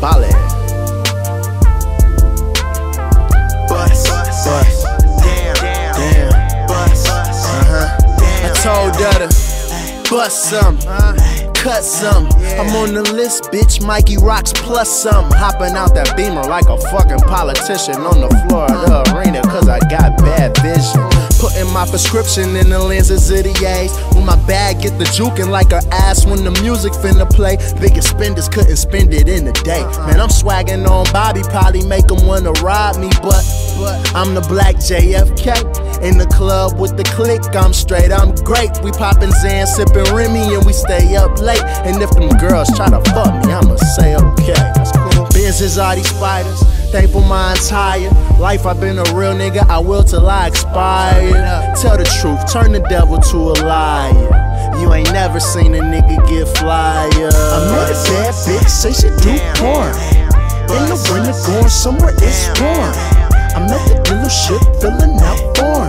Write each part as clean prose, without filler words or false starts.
Bale. I told her to bust some, cut some. I'm on the list, bitch. Mikey Rocks plus some. Hopping out that Beamer like a fucking politician on the floor of the arena, cause I got bad vision. Putting my prescription in the lenses of the A's. When my bag get the juking like her ass when the music finna play. Biggest spenders couldn't spend it in a day. Man, I'm swagging on Bobby, probably make him wanna rob me, but I'm the black JFK. In the club with the clique, I'm straight, I'm great. We poppin' Zan, sippin' Remy, and we stay up late. And if them girls try to fuck me, I'ma say okay. That's cool. Benzes are these spiders, thankful mine's higher. Life, I've been a real nigga, I will till I expire. Tell the truth, turn the devil to a liar. You ain't never seen a nigga get flyer. I met a bad bitch, say she do porn. In the winter, going somewhere it's warm. I'm at the dealership, filling out foreign.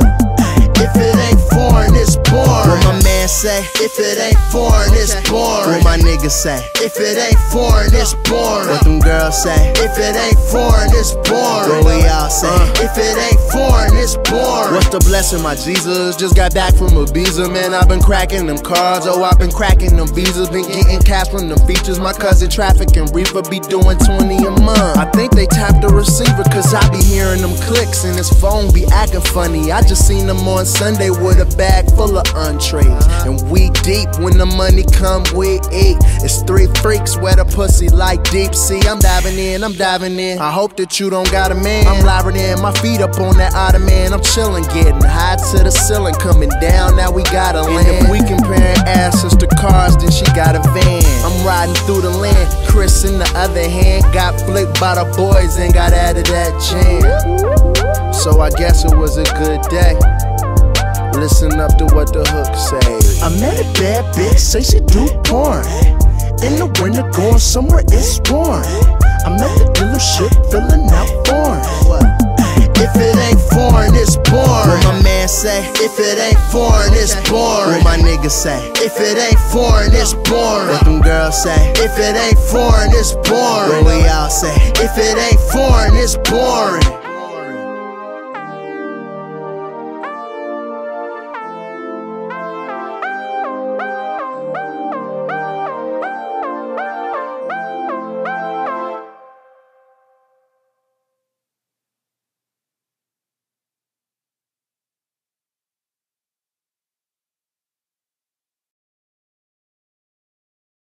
If it ain't foreign, it's boring. What my man say? If it ain't foreign, it's boring. What my niggas say? If it ain't foreign, it's boring. What them girls say? If it ain't foreign, it's boring. What we all say? If it ain't foreign, it's boring. What's the blessing, my Jesus? Just got back from Ibiza, man. I've been cracking them cards, oh, I've been cracking them visas. Been getting cash from them features. My cousin Traffic and Reaper be doing 20 a month. I think they tapped the receiver, cause I be hearing them clicks and his phone be acting funny. I just seen him on Sunday with a bag full of entrees. And we deep, when the money come, we eat. It's three freaks, wet a pussy like deep sea. I'm diving in, I'm diving in. I hope that you don't got a man. I'm living in, my feet up on that ottoman. I'm chillin', getting high to the ceiling, coming down, now we gotta land. And if we comparing asses to cars, then she got a van. I'm riding through the land, Chris in the other hand got flicked by the boys and got out of that jam. So I guess it was a good day. Listen up to what the hook say. I met a bad bitch, say she do porn. In the winter, going somewhere it's warm. I'm at the dealership, filling out foreign. If it ain't foreign, it's boring. What my man say? If it ain't foreign, it's boring. What my niggas say? If it ain't foreign, it's boring. What them girls say? If it ain't foreign, it's boring. What we all say? If it ain't foreign, it's boring.